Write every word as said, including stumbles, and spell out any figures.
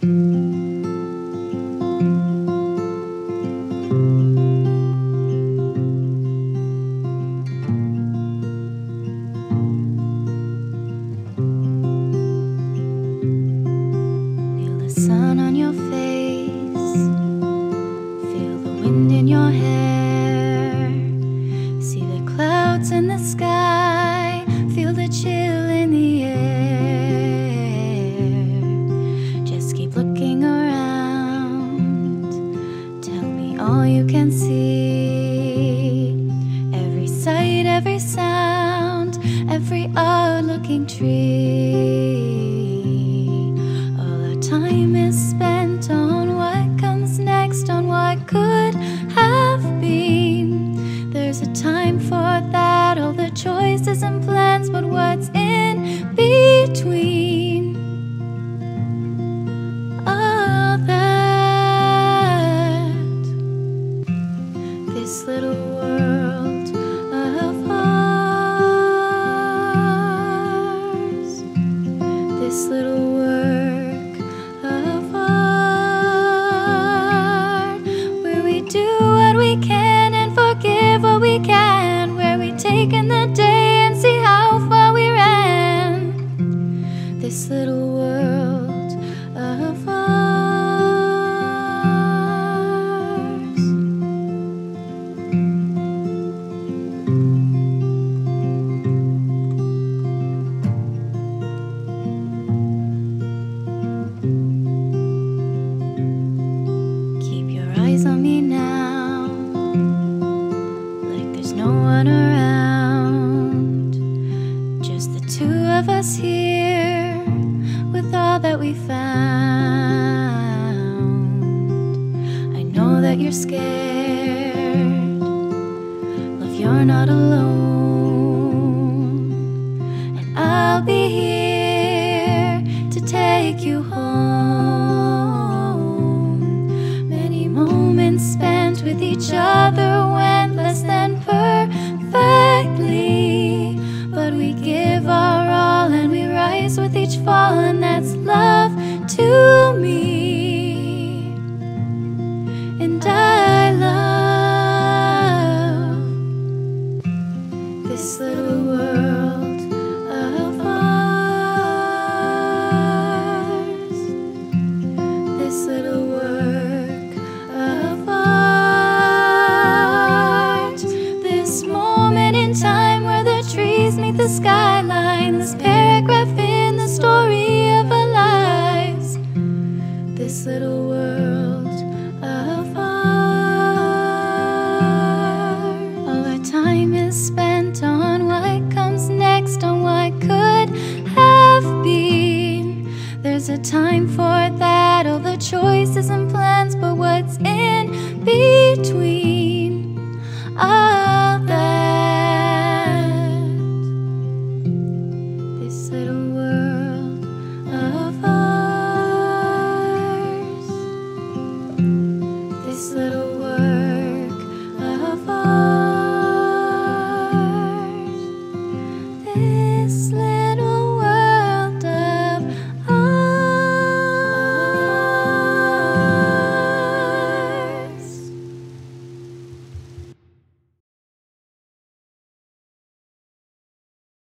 Sun on your face, feel the wind in your hair, see the clouds in the sky, feel the chill in the air. Just keep looking around, tell me all you can see. Every sight, every sound, every odd-looking tree. Time is spent on what comes next, on what could have been. There's a time for that, all the choices and plans, but what's in between? All that, this little world of ours, this little world of art, where we do what we can and forgive what we can, where we take in the day and see how far we ran. This little world of ours. Eyes on me now, like there's no one around, just the two of us here, with all that we found. I know that you're scared, love, you're not alone, and I'll be here to take you home. Spent with each other went less than perfectly, but we give our all and we rise with each fall, and that's love to me. And I love this little world of ours, this little world of art, this moment in time where the trees meet the skyline, this paragraph in the story of our lives, this little world of art. All our time is spent on what comes next, on what could have been. There's a time for that.